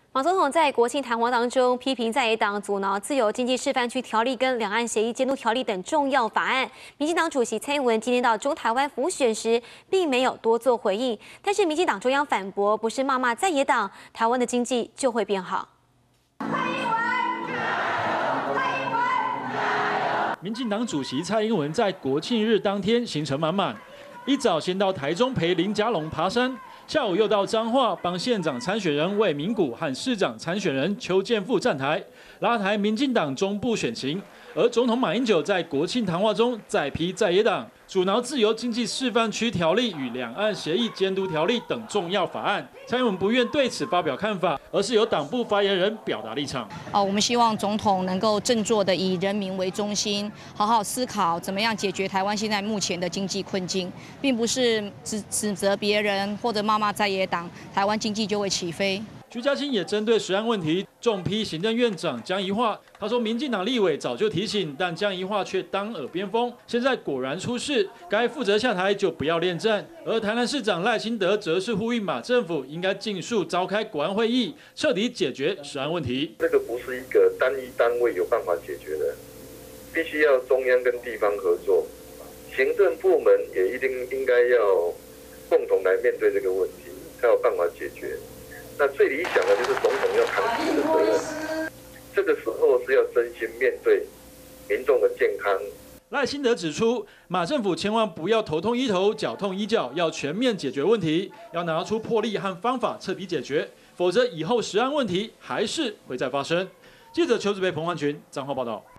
马总统在国庆谈话当中批评在野党阻挠自由经济示范区条例跟两岸协议监督条例等重要法案。民进党主席蔡英文今天到中台湾辅选时，并没有多做回应。但是民进党中央反驳，不是骂在野党，台湾的经济就会变好。 民进党主席蔡英文在国庆日当天行程满满，一早先到台中陪林佳龙爬山。 下午又到彰化帮县长参选人魏明谷和市长参选人邱建富站台，拉抬民进党中部选情。而总统马英九在国庆谈话中再批在野党阻挠自由经济示范区条例与两岸协议监督条例等重要法案。蔡英文不愿对此发表看法，而是由党部发言人表达立场。 我们希望总统能够振作的以人民为中心，好好思考怎么样解决台湾现在目前的经济困境，并不是指责别人或者骂在野党，台湾经济就会起飞。 徐嘉欣也针对食安问题重批行政院长江宜桦。他说，民进党立委早就提醒，但江宜桦却当耳边风。现在果然出事，该负责下台就不要恋战。而台南市长赖清德则是呼吁马政府应该尽速召开国安会议，彻底解决食安问题。 这个不是一个单一单位有办法解决的，必须要中央跟地方合作，行政部门也应该要共同来面对这个问题，才有办法解决。 那最理想的就是总统要扛起这个责任，这个时候是要真心面对民众的健康。 赖清德指出，马政府千万不要头痛医头，脚痛医脚，要全面解决问题，要拿出魄力和方法彻底解决，否则以后食安问题还是会再发生。记者邱志培、彭焕群彰化报道。